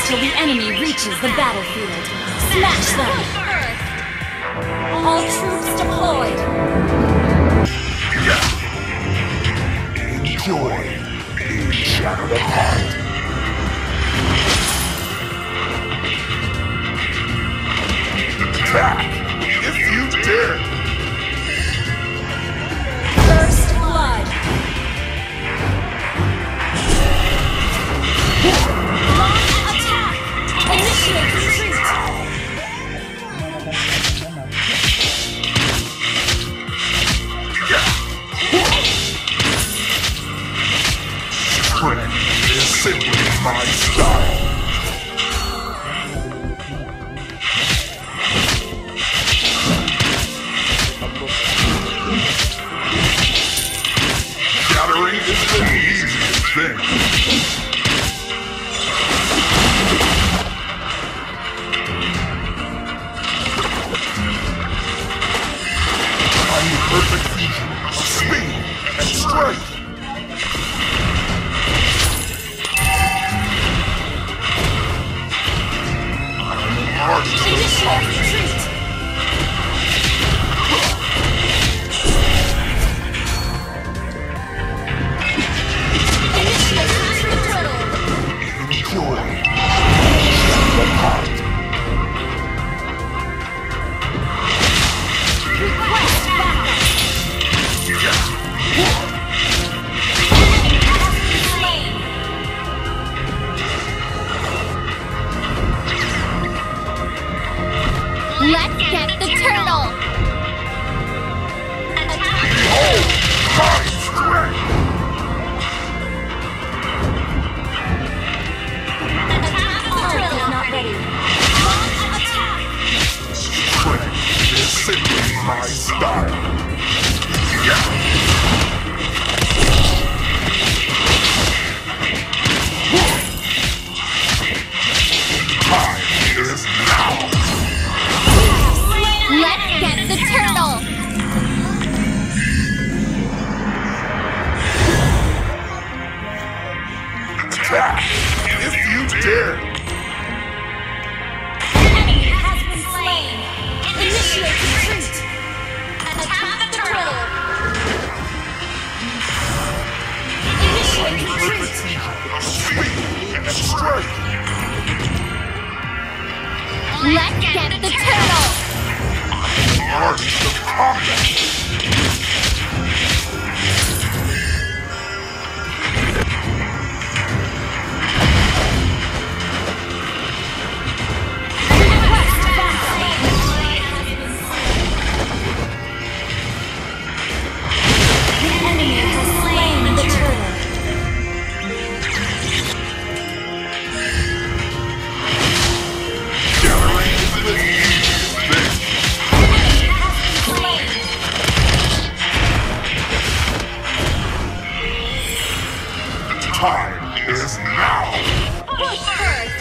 till the enemy reaches the battlefield. Smash them! All troops deployed! Enjoy being shattered apart. Attack if you dare! First blood! Launch attack! Initiate retreat! Strength is simply my style. Shattering is the easiest thing. I'm the perfect fusion of speed and strength. Initiate retreat! Initiate retreat turtle! Enjoy. Shattered apart. Request backup! Let's get the turtle! Behold my strength. Turret is not ready. Launch attack! Strength is simply my style. Time is now. Let's get the turtle! Attack if you dare. Enemy has been slain! Initiate retreat! Attack the turtle! Initiate retreat! Speed and strength. Let's get the turtle! Artist of combat. Request backup! The enemy has slain the turtle. Shattering is the easiest thing. Slain. Time is now. Push first!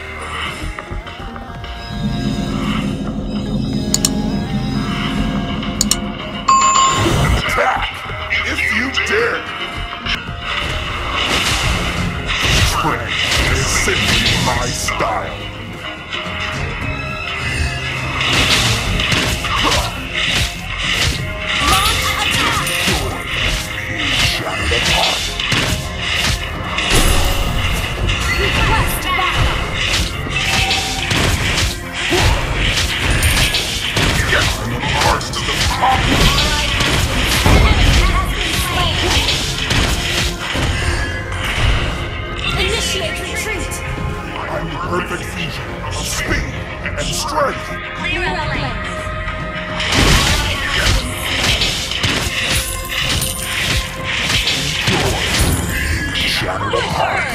Attack if you dare. Strength is simply my style. Launch attack! Joy being shattered apart. Request backup! I'm an artist of combat. Enemy has been slain! Initiate retreat! I'm the perfect fusion of speed and strength. Clear the lanes! Joy being shattered apart.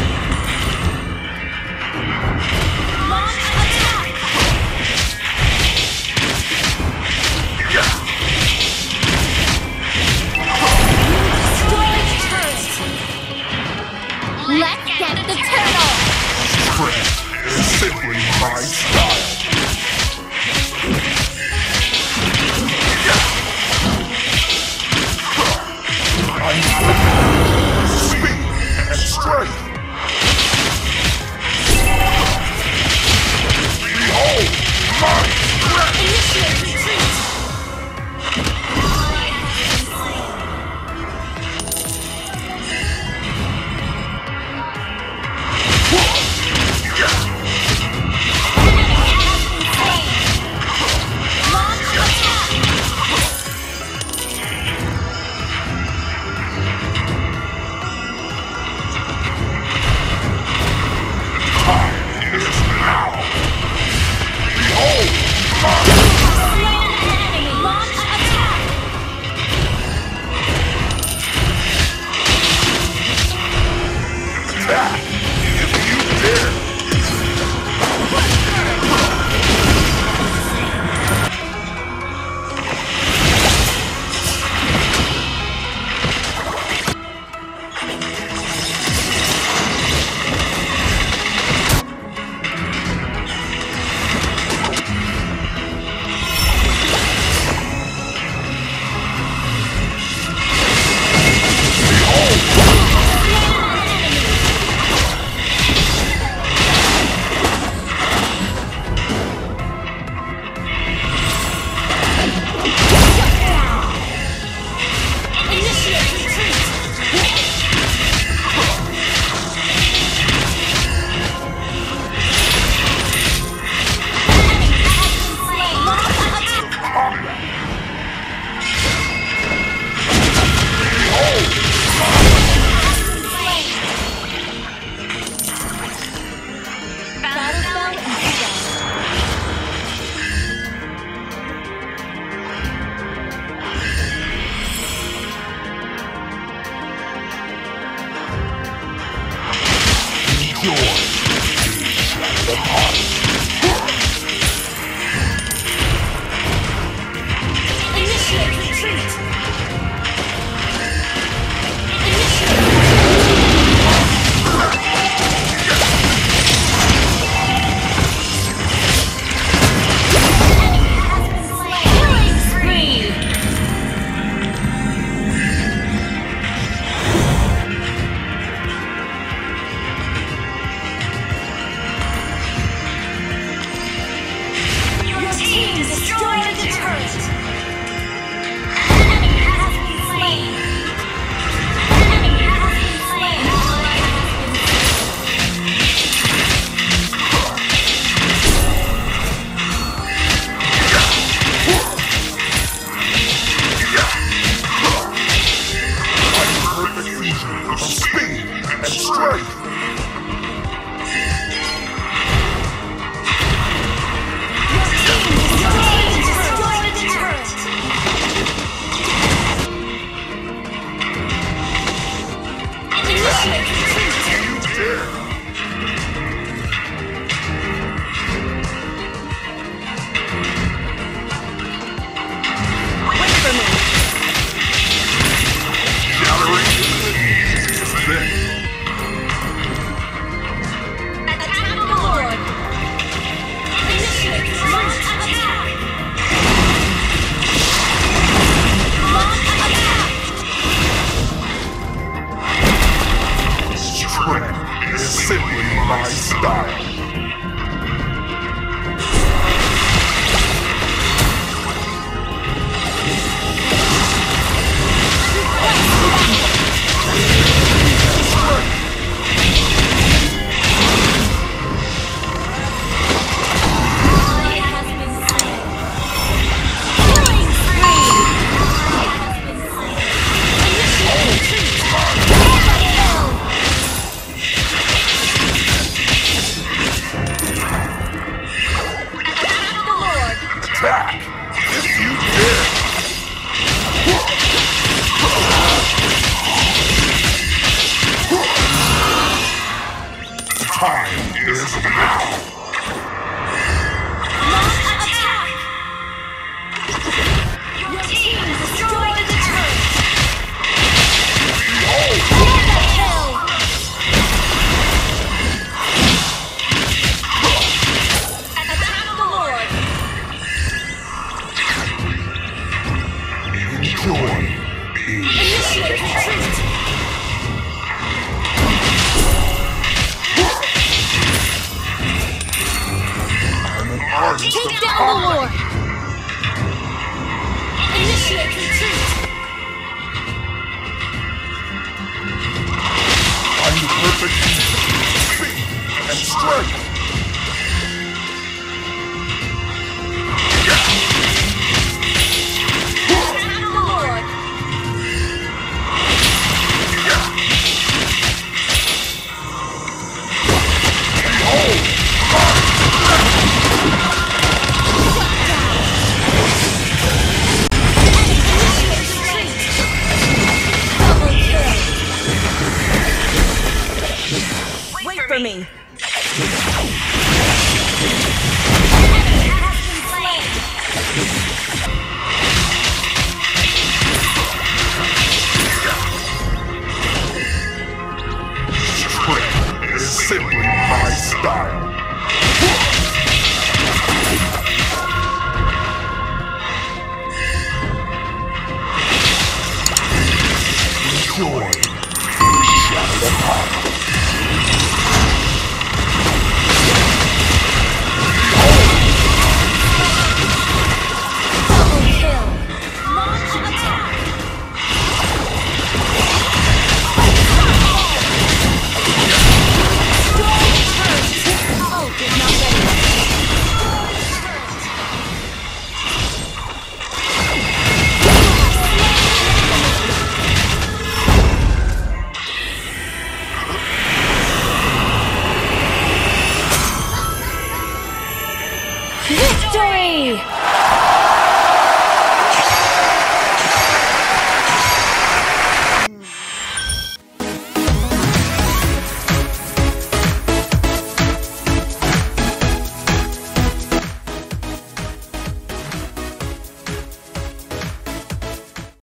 Launch attack! Destroyed turret! Let's get the turtle! Strength is simply my style. Speed and strength. Initiate retreat. Killing spree. Your team destroyed the turret. Enemy has been slain. Enemy has been slain. Ally has been Perfect fusion of speed and strength. destroyed the turret. Initiate retreat. You dare! Wait for me. Gathering then Attack the Lord. Initiate launch attack. Launch attack. strength is simply my style. Ally has been slain. Killing spree. Ally has been slain. Initiate retreat. Mega kill. Attack the Lord. Attack! If you dare! Time is now! Launch attack. Your team destroyed the turret. Mega kill. Attack the Lord. Enjoy being Initiate retreat. I'm an artist Take of down the combat. Lord. Initiate retreat. I'm the perfect fusion of speed and strength. Attack the Lord. Initiate retreat. Double kill. Wait for me. Enemy has been slain. Strength is simply my style. Enjoy Shadow of Power. Double kill. Launch attack. Destroy the turret. Ult is not ready. Victory!